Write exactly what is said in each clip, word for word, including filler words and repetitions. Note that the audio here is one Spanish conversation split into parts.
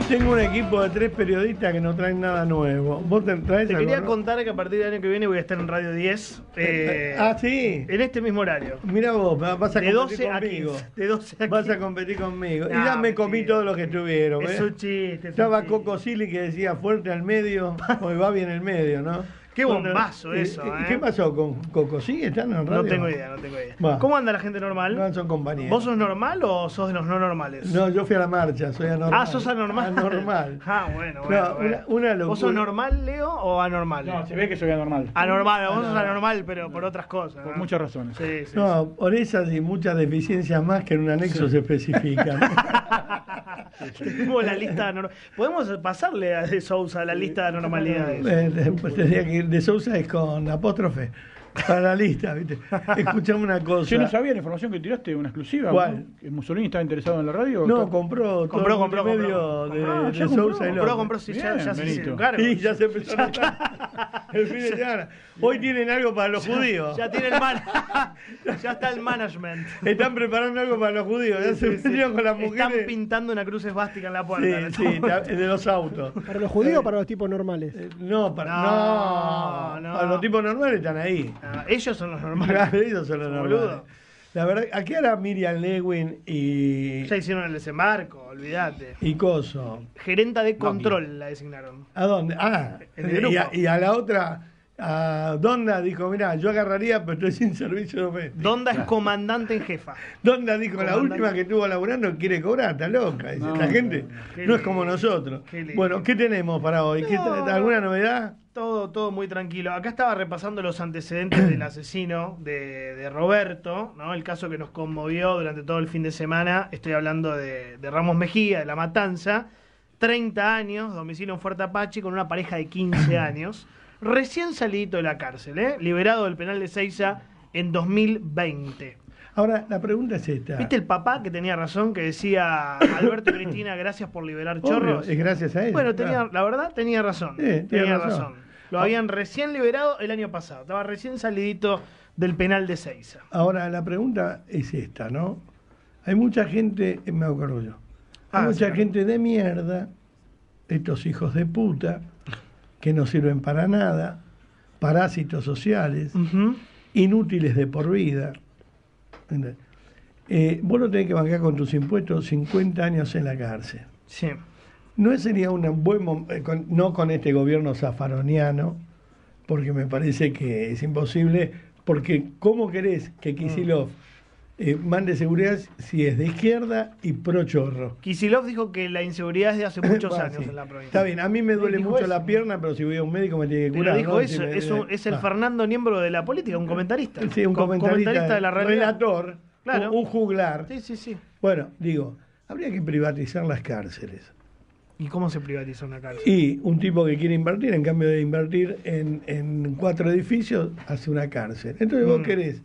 tengo un equipo de tres periodistas que no traen nada nuevo. ¿Vos te traes Te algo, quería no? contar que a partir del año que viene voy a estar en Radio diez. Eh, ah, sí. En este mismo horario. Mira vos, vas a De competir doce a conmigo. quince. De doce a Vas quince. a competir conmigo. No, y ya me comí mentira. todos los que estuvieron. Es ¿ves? un chiste. es un Estaba chiste. Coco Silly que decía fuerte al medio. Hoy va bien el medio, ¿no? Qué bombazo ¿Y- eso, y- ¿eh? ¿Qué pasó con Coco? ¿Sigue estando en radio? No tengo idea, no tengo idea. Va. ¿Cómo anda la gente normal? No, son compañeros. ¿Vos sos normal o sos de los no normales? No, yo fui a la marcha, soy anormal. Ah, sos anormal. Anormal. Ah, bueno, No, bueno. bueno. una- una locura. ¿Vos sos normal, Leo, o anormal? No, se ve que soy anormal. Anormal, vos sos anormal, pero por otras cosas. Por ¿no? muchas razones. Sí, sí. No, por esas y muchas deficiencias más que en un anexo se especifican. Tenemos la lista de anormal. Podemos pasarle a De Sousa la lista de anormalidades. Eh, de- pues tendría que ir de Sousa es con apóstrofe. Para la lista, ¿viste? Escuchame una cosa. Yo no sabía la información que tiraste, una exclusiva. ¿Cuál? ¿no? ¿Que Mussolini estaba interesado en la radio? No, Está- compró todo Compró, el compró, medio compró. de, Ah, de ya compró. Sousa y Compró, López. compró, sí, ya, Bien, ya se Benito. hicieron cargo. Sí, ya se empezó a notar. El fin de semana. Hoy tienen algo para los judíos. Ya tiene el man ya está el management. Están preparando algo para los judíos. Ya se vinieron con las Están mujeres. pintando una cruz esvástica en la puerta. Sí, sí, ta- de los autos. ¿Para los judíos o para los tipos normales? Eh, No, para, No, no, no. Para los tipos normales están ahí. Ah, ellos son los normales. Claro, ellos son los Boludo. normales. La verdad, aquí ahora Miriam Lewin y, Ya hicieron el desembarco, olvídate. y Coso. Gerenta de control la designaron. ¿A dónde? Ah, En el grupo. y a, y a la otra, a Donda dijo, mira, yo agarraría, pero estoy sin servicio doméstico. Donda es comandante en jefa. Donda dijo, la Comandante. última que estuvo laburando quiere cobrar, está loca. Dice, No, la gente qué no es lindo, como nosotros. qué lindo. Bueno, ¿qué tenemos para hoy? ¿Qué No. tra- ¿Alguna novedad? Todo, todo muy tranquilo. Acá estaba repasando los antecedentes del asesino de, de Roberto, ¿no? El caso que nos conmovió durante todo el fin de semana. Estoy hablando de, de Ramos Mejía, de La Matanza. treinta años, domicilio en Fuerte Apache, con una pareja de quince años. Recién salidito de la cárcel, ¿eh? Liberado del penal de Seiza en dos mil veinte. Ahora, la pregunta es esta. ¿Viste el papá que tenía razón, que decía Alberto y Cristina, gracias por liberar Obvio, chorros? es gracias a él. Bueno, tenía, claro. la verdad tenía razón. Sí, tiene tenía razón. razón. Lo habían recién liberado el año pasado. Estaba recién salidito del penal de Seiza. Ahora, la pregunta es esta, ¿no? Hay mucha gente, me acuerdo yo, hay Ah, mucha sí, gente de mierda, estos hijos de puta, que no sirven para nada, parásitos sociales, Ujú. inútiles de por vida. ¿Entendés? Eh, vos no tenés que bancar con tus impuestos cincuenta años en la cárcel. Sí. ¿No sería un buen momento, no con este gobierno zafaroniano, porque me parece que es imposible, porque ¿cómo querés que Kicillof eh, mande seguridad si es de izquierda y pro chorro? Kicillof dijo que la inseguridad es de hace muchos Bueno, años sí. en la provincia. Está bien, a mí me duele Dijo mucho eso. la pierna, pero si voy a un médico me tiene que Pero curar. dijo ¿no? eso, Si me- es, un- es el ah. Fernando Niembro de la política, un comentarista. Sí, un Co- comentarista, de la realidad. relator, Claro. un, un juglar. Sí, sí, sí. Bueno, digo, habría que privatizar las cárceles. ¿Y cómo se privatizó una cárcel? Y un tipo que quiere invertir, en cambio de invertir en, en cuatro edificios, hace una cárcel. Entonces vos Mm. querés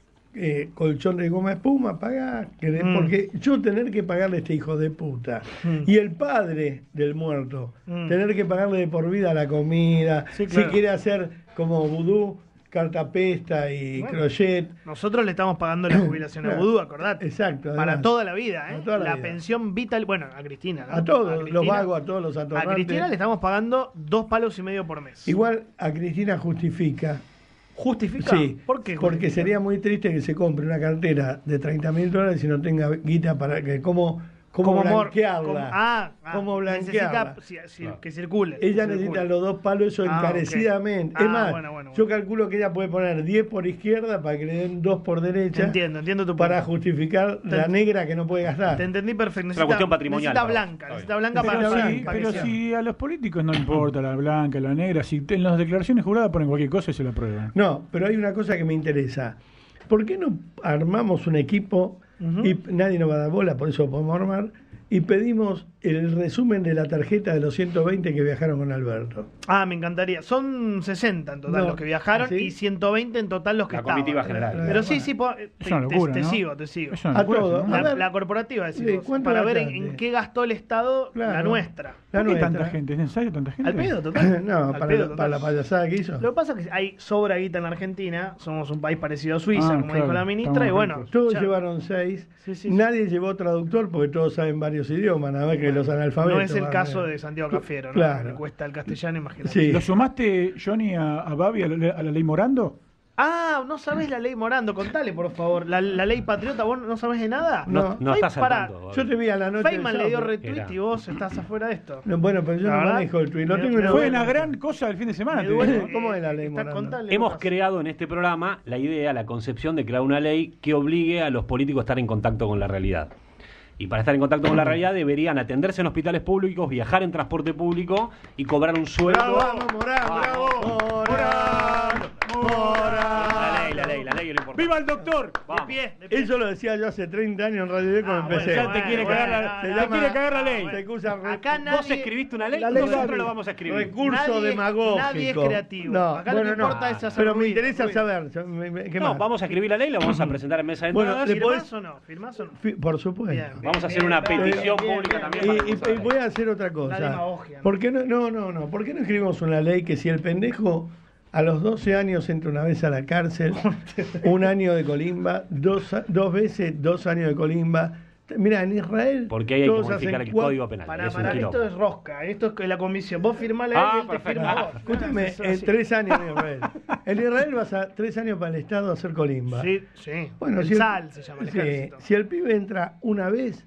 eh, colchón de goma espuma, pagá, querés, Mm. porque yo tener que pagarle a este hijo de puta, Mm. y el padre del muerto, Mm. tener que pagarle de por vida la comida, Sí, claro. si quiere hacer como vudú, cartapesta y Bueno. crochet. Nosotros le estamos pagando la jubilación a Claro. Vudú, acordate. Exacto, Para además. toda la vida, ¿eh? Para toda la la vida. pensión vital, bueno, a Cristina, ¿no? A todos, Cristina- los vagos, a todos los A atorrantes. Cristina le estamos pagando dos palos y medio por mes. Igual a Cristina justifica. ¿Justifica? Sí, ¿Por qué? porque justifica? sería muy triste que se compre una cartera de treinta mil dólares y no tenga guita para que cómo, cómo Como mor- blanquearla. como- ah, ah, cómo necesita blanquearla. si- si- que circule. Ella que necesita circule. los dos palos, eso Ah, encarecidamente. ok. Es Ah, más, bueno, bueno, yo bueno. calculo que ella puede poner diez por izquierda para que le den dos por derecha. Entiendo, entiendo tu Para punto. justificar Te- la negra que no puede gastar. Te entendí perfecto. Necesita, cuestión patrimonial, necesita ¿no? blanca, Está necesita bien. blanca Pero, para, para- sí, para pero que sea. si a los políticos no importa la blanca, la negra, si en las declaraciones juradas ponen cualquier cosa y se la aprueban. No, pero hay una cosa que me interesa. ¿Por qué no armamos un equipo Ujú. y nadie nos va a dar bola, por eso lo podemos armar, y pedimos el resumen de la tarjeta de los ciento veinte que viajaron con Alberto? Ah, me encantaría. Son sesenta en total No. los que viajaron ¿Ah, sí? y ciento veinte en total los que La estaban. comitiva general. Pero sí, sí, po- te, Es una te- locura, te ¿no? sigo, te sigo. Es una A locura, todo. ¿no? A La, ver. la corporativa, Sí, decimos, ¿cuánto para ver en, gastaste? en qué gastó el Estado la Claro. nuestra. La ¿Por qué nuestra. tanta gente? ¿Es necesario tanta gente? Al pedo, total. No, Al para, pedo, la, total. para la payasada que hizo. Lo que pasa es que hay sobra guita en la Argentina, somos un país parecido a Suiza, Ah, como claro, dijo la ministra, estamos y bueno. ricos. Todos ya- llevaron seis. Sí, sí, sí. Nadie llevó traductor porque todos saben varios idiomas. Nada más que los analfabetos. No es el van caso bien. de Santiago Cafiero, ¿no? Claro. Le cuesta el castellano, imagínate. Sí. ¿Lo sumaste, Johnny, a, a Babi, a la, a la ley Morando? Ah, ¿no sabés la ley Morando? Contale, por favor. La, la ley patriota, ¿vos no sabés de nada? No, no Ay, estás al pará. tanto. Yo te vi a la noche. Feynman del le dio sábado. retweet Era. y vos estás afuera de esto. No, bueno, pero yo La no verdad, manejo el tweet. Lo me- tengo me en Fue duele. una gran cosa del fin de semana. Me te duele digo. que- ¿Cómo es la ley está- Morando? contale, Hemos Lucas. creado en este programa la idea, la concepción de crear una ley que obligue a los políticos a estar en contacto con la realidad. Y para estar en contacto con la realidad deberían atenderse en hospitales públicos, viajar en transporte público y cobrar un sueldo. Bravo, vamos, Morán, bravo. Morán, Morán. La ley, la ley, la ley es lo importante. ¡Viva el doctor! Vamos. De pie, de pie. Eso lo decía yo hace treinta años en Radio D cuando Ah, empecé. bueno, Ya te quiere bueno, cagar la, bueno, te no, quiere no, cagar la no, ley. bueno. Se usa re- Acá ¿Vos nadie... escribiste una ley? La ley Nosotros Gaby. lo vamos a escribir. recurso Nadie- demagógico. nadie es creativo. No, Acá lo bueno, que no. importa es hacer Pero me ruido, interesa ruido. saber. yo- me- me- ¿Qué No, más? vamos a escribir la ley, la vamos a presentar en mesa de Bueno, entradas. le ¿Firmás podés- o no? ¿Firmás o no? Fi- Por supuesto. Bien, Vamos a hacer bien, una bien, petición bien, pública bien, también Y, para y- que y voy a hacer otra cosa. La demagogia, ¿no? ¿Por qué no, no, no, no. ¿Por qué no escribimos una ley que si el pendejo a los doce años entra una vez a la cárcel, un año de colimba, dos, dos veces dos años de colimba? Mira, en Israel. Porque ahí hay que todos modificar hacen el cuatro- código penal. Para, es un para, quilombo. esto es rosca, esto es que la comisión. Vos firmás la Ah, ley y él te perfecto. firma vos. Escúchame, Eso en así. tres años en Israel. En Israel vas a tres años para el Estado a hacer colimba. Sí, sí. Bueno, el si el- SAL se llama el sí, ejército. si el pibe entra una vez,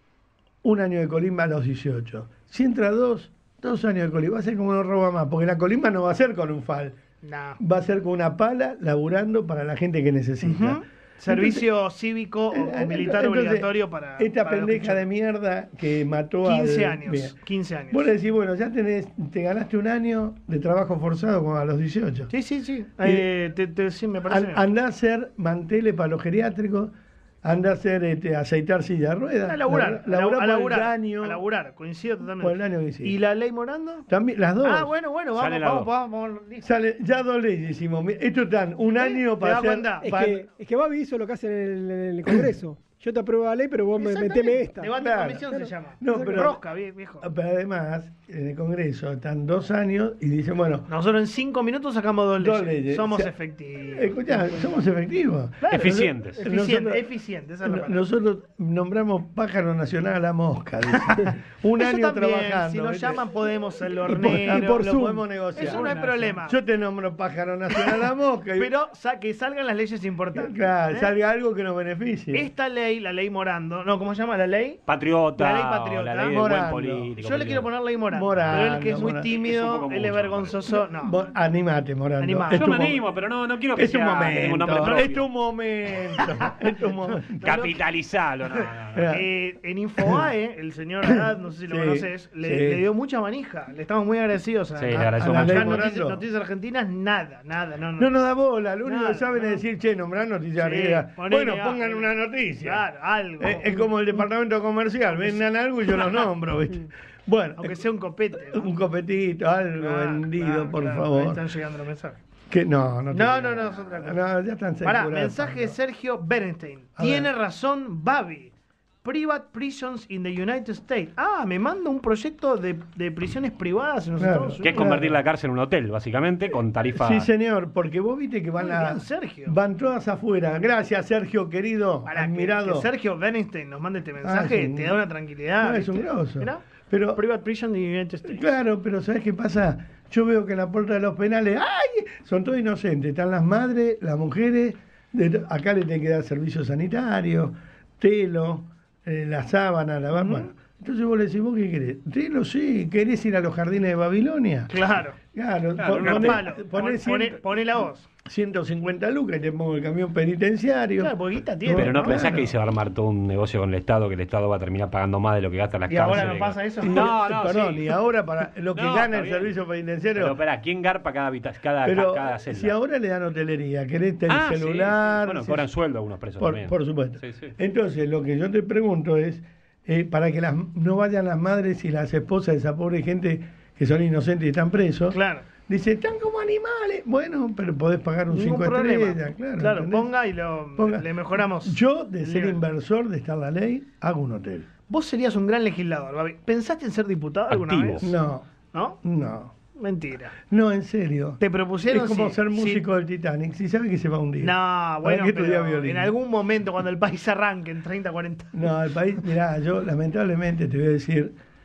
un año de colimba a los dieciocho. Si entra dos, dos años de colimba. Va a ser como no roba más, porque la colimba no va a ser con un fal. No. Va a ser con una pala laburando para la gente que necesita. Ujú. Servicio cívico o, Entonces, o militar entonces, obligatorio para. Esta para los pendeja que- de mierda que mató a. quince años. Bien. quince años. Vos le decís, bueno, ya tenés, te ganaste un año de trabajo forzado como a los dieciocho. Sí, sí, sí. Eh, te, te- sí, me parece. An- bien. Andá a hacer manteles para los geriátricos, andá a hacer este, aceitar silla de ruedas. A laburar. la- laburar a por laburar. el daño. A laburar. Coincido totalmente. Por el daño que hiciste. ¿Y la ley Morando? También, las dos. Ah, bueno, bueno, vamos, Sale la vamos, dos. vamos, vamos, listo. Sale, ya dos leyes hicimos. Mira, esto están un año ¿Te para das hacer. cuenta? Es para- que, es que Babi hizo lo que hace en el, en el Congreso. Yo te apruebo la ley, pero vos me Exactamente. meteme esta. Debate Claro. de comisión se llama. No, pero- Rosca, vie- viejo. Pero además, en el Congreso están dos años y dicen, bueno, Nosotros en cinco minutos sacamos dos leyes. dos leyes. Somos O sea, efectivos. escuchá, somos efectivos. Claro, Eficientes. Eficiente, Nosotros- eficiente, esa es la No- palabra. Nosotros nombramos pájaro nacional a la mosca. dice. Un Eso año también, trabajando. Si nos ¿viste? llaman podemos ser Y por- hornero. y por lo Zoom. podemos negociar. Eso no hay problema. Yo te nombro pájaro nacional a la mosca. y- Pero sa- que salgan las leyes importantes. claro, ¿eh? salga algo que nos beneficie. Esta ley, la ley Morando, no, ¿cómo se llama la ley? Patriota, La ley patriota. la ley del Morando. buen político. Yo le quiero poner ley Morando. Morando, pero él que es muy Morando. Es un tímido, poco él es mucho, vergonzoso, no. Vos animate, Morando. Animate. Es Yo tu me mo- animo, pero no, no quiero que Es tu sea momento. ningún nombre Es propio. tu momento. Es tu momento. Capitalizalo, no, no, no. Mira. Eh, en Infobae, el señor Arad, no sé si lo Sí, conoces, le, sí. le dio mucha manija. Le estamos muy agradecidos a, Sí, le a- agradecemos a mucho. las Ley noticias, Morando. noticias argentinas, nada, nada, no, no. No nos da bola, lo único Nada, que saben no. es decir, che, nombrar noticias Sí, arriba. ponele, Bueno, ah, pongan eh, una noticia. Claro, algo. Eh, es como el departamento comercial, vendan algo y yo los nombro, ¿viste? Bueno, Aunque sea un copete. ¿no? un copetito, algo Claro, vendido, claro, por claro, ahí favor. están llegando los mensajes. Que no, no, te No, digo. no, no, es otra cosa. No, ya están Pará, censurados, mensaje de Pablo. Sergio Bernstein. A Tiene ver. razón Babi. Private prisons in the United States. Ah, me manda un proyecto de, de prisiones privadas en los Claro. Estados Que Unidos. es convertir la cárcel en un hotel, básicamente, con tarifa. Sí, señor, porque vos viste que van Muy a, bien, Sergio. van todas afuera. Gracias, Sergio, querido, Para que, admirado. que Sergio Bernstein nos mande este mensaje, Ah, es un- te da una tranquilidad. No, es un ¿viste? grosso. Mirá, Pero- Private prison in the United States. Claro, pero ¿sabes qué pasa? Yo veo que en la puerta de los penales, ¡ay! Son todos inocentes. Están las madres, las mujeres, de- acá le tienen que dar servicio sanitario, telo, eh, la sábana, la Ujú. bueno. Entonces vos le decís, ¿vos qué querés? Telo, sí, ¿querés ir a los jardines de Babilonia? Claro. Claro, Claro, pon- no poné- Palo. poné Pone, cien- pone- pone la voz. ciento cincuenta lucas y te pongo el camión penitenciario. Claro, porque guita tiene. Pero no Claro. pensás que ahí se va a armar todo un negocio con el Estado, que el Estado va a terminar pagando más de lo que gasta las Y ahora cárceles. no pasa eso. Y- No, no, perdón, sí. y ahora para lo que No, gana está el bien. servicio penitenciario. Pero espera, ¿quién garpa cada, habita- cada, Pero cada celda? si ahora le dan hotelería, querés tener Ah, sí, celular. sí. Bueno, si- cobran sueldo algunos presos por, también. por supuesto. Sí, sí. Entonces, lo que yo te pregunto es, eh, para que las, no vayan las madres y las esposas de esa pobre gente que son inocentes y están presos, Claro. dice, están como animales. Bueno, pero podés pagar un Ningún cinco problema. estrellas, claro. Claro, ¿entendés? ponga y lo, Ponga. le mejoramos. Yo, de el ser nivel. inversor de estar la ley, hago un hotel. Vos serías un gran legislador, Babi. ¿Pensaste en ser diputado alguna Activo. vez? No, ¿No? no. Mentira. No, en serio. Te propusieron Es como sí, ser sí. músico del Titanic. Si sabe que se va a hundir. No, bueno, qué estudiar pero violín? en algún momento cuando el país arranque en treinta, cuarenta. No, el país, mirá, yo lamentablemente te voy a decir,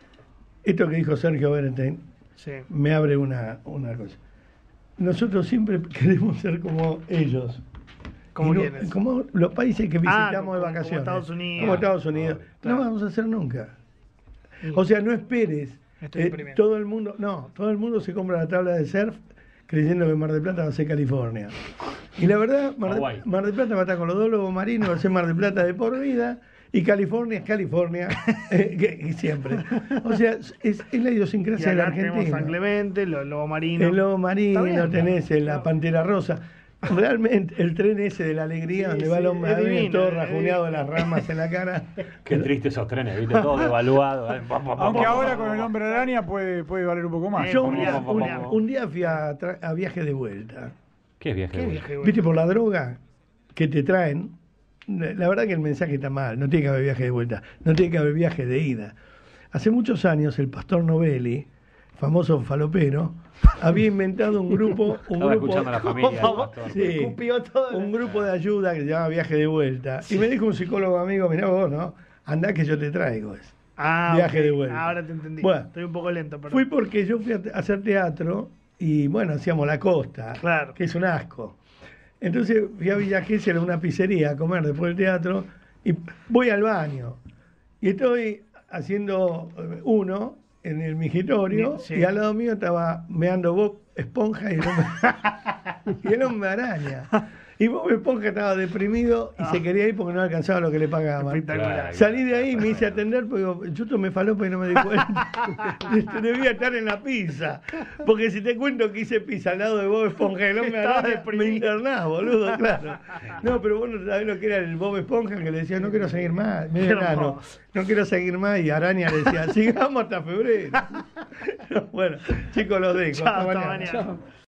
esto que dijo Sergio Bernstein Sí. me abre una, una cosa. Nosotros siempre queremos ser como ellos. ¿Cómo Y no- quiénes? como los países que Ah, visitamos como- de como vacaciones. Estados Unidos. Como Estados Unidos. Claro. No vamos a hacer nunca. Sí. O sea, no esperes. Me estoy Eh, deprimiendo. todo el mundo, no, todo el mundo se compra la tabla de surf creyendo que Mar del Plata va a ser California. Y la verdad, Mar, de, Hawái. Mar del Plata va a estar con los dos lobos marinos, va a ser Mar del Plata de por vida. Y California es California, eh, que- y siempre. O sea, es, es la Y idiosincrasia de la acá tenemos Argentina. San Clemente, los lobos marinos. El lobo marino, Está bien. tenés eh, la pantera rosa. Realmente, el tren ese de la alegría, Sí, donde va sí, el hombre es ahí, divino, todo es rajuneado de divino. las ramas en la cara. Qué triste esos trenes, ¿viste? Todo devaluado. ¿eh? Pa, pa, pa, Aunque pa, ahora pa, con pa, el pa. hombre araña puede, puede valer un poco más. Eh, Yo un Julián, día, un, Julián. un día fui a, tra- a viaje de vuelta. ¿Qué viaje? ¿Qué güey? viaje, güey? ¿Viste por la droga que te traen? La verdad que el mensaje está mal. No tiene que haber viaje de vuelta. No tiene que haber viaje de ida. Hace muchos años el pastor Novelli, famoso falopero, había inventado un grupo... Un Estaba grupo escuchando a la familia. del pastor. Sí. Escupió todo. un grupo de ayuda que se llama Viaje de Vuelta. Y me dijo un psicólogo amigo, mirá vos, ¿no? Andá que yo te traigo eso. Ah, Viaje ok. de vuelta. Ahora te entendí. Bueno. Estoy un poco lento, perdón. Fui porque yo fui a te- a hacer teatro y bueno, hacíamos La Costa, Claro. que es un asco. Entonces fui a Villa Gesell a una pizzería a comer después del teatro y voy al baño. Y estoy haciendo eh, uno en el migitorio Sí. y al lado mío estaba meando Bob Esponja y el hombre, y el hombre araña. Y Bob Esponja estaba deprimido y se quería ir porque no alcanzaba lo que le pagaban. Espectacular. Claro. Salí de ahí y me hice atender porque digo, yo tomé falopa y no me di cuenta. Debía estar en la pizza. Porque si te cuento que hice pizza al lado de Bob Esponja y el hombre Estaba araña, me deprimido. internás, boludo, claro. No, pero vos no sabés lo que era el Bob Esponja, que le decía, no quiero seguir más. Medio Qué enano, hermoso. no quiero seguir más. Y Araña le decía, sigamos hasta febrero. Bueno, chicos, los dejo. Chao, hasta mañana. mañana.